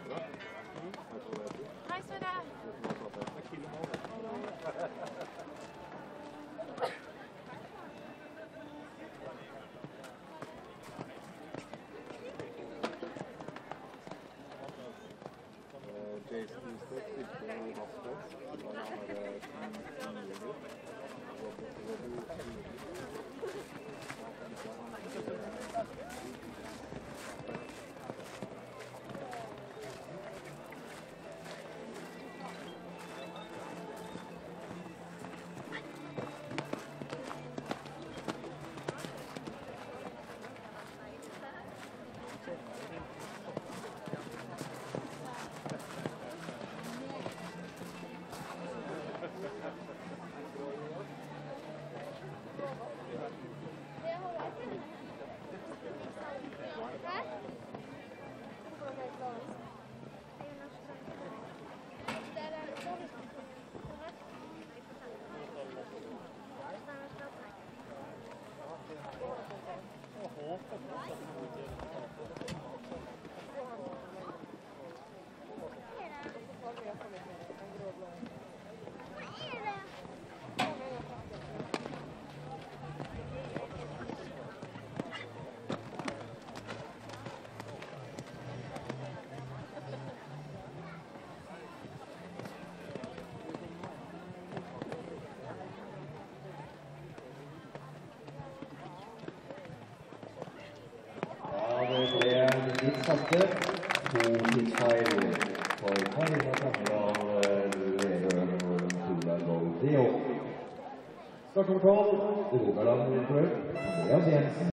Hei, Søre. Jason Easter spilte i Vassbøs, da han Satte to tidsfeil for Karina Samland Lerøen og Tulla Goldio. Start nummer 12, Rogaland Andreas Jensen.